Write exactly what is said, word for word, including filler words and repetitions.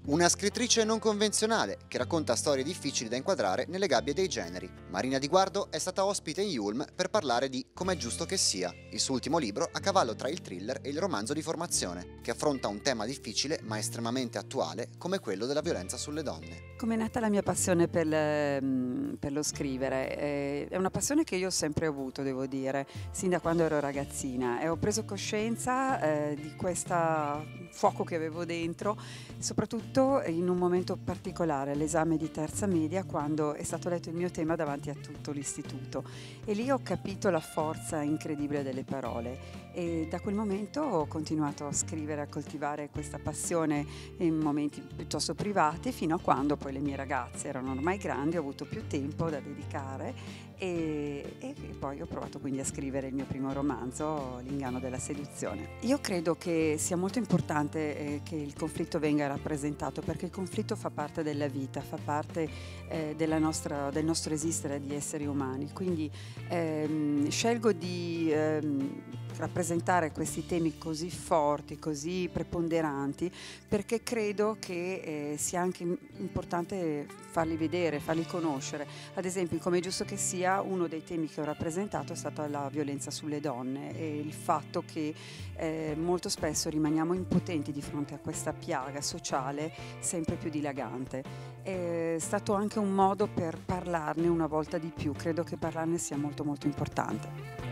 Una scrittrice non convenzionale che racconta storie difficili da inquadrare nelle gabbie dei generi. Marina Di Guardo è stata ospite in Yulm per parlare di Com'è giusto che sia, il suo ultimo libro a cavallo tra il thriller e il romanzo di formazione, che affronta un tema difficile ma estremamente attuale come quello della violenza sulle donne. Come è nata la mia passione per, le- mm, per lo scrivere? Eh, È una passione che io ho sempre avuto, devo dire, sin da quando ero ragazzina e ho preso coscienza eh, di questo fuoco che avevo dentro, soprattutto in un momento particolare, l'esame di terza media, quando è stato letto il mio tema davanti a tutto l'istituto. E lì ho capito la forza incredibile delle parole e da quel momento ho continuato a scrivere, a coltivare questa passione in momenti piuttosto privati, fino a quando poi le mie ragazze erano ormai grandi, ho avuto più tempo da dedicare e, e poi ho provato quindi a scrivere il mio primo romanzo, L'inganno della seduzione. Io credo che sia molto importante eh, che il conflitto venga rappresentato, perché il conflitto fa parte della vita, fa parte eh, della nostra, del nostro esistere di esseri umani, quindi ehm, scelgo di ehm, rappresentare questi temi così forti, così preponderanti, perché credo che eh, sia anche importante farli vedere, farli conoscere. Ad esempio, come è giusto che sia, uno dei temi che ho rappresentato è stata la violenza sulle donne e il fatto che eh, molto spesso rimaniamo impotenti di fronte a questa piaga sociale sempre più dilagante. È stato anche un modo per parlarne una volta di più, credo che parlarne sia molto molto importante.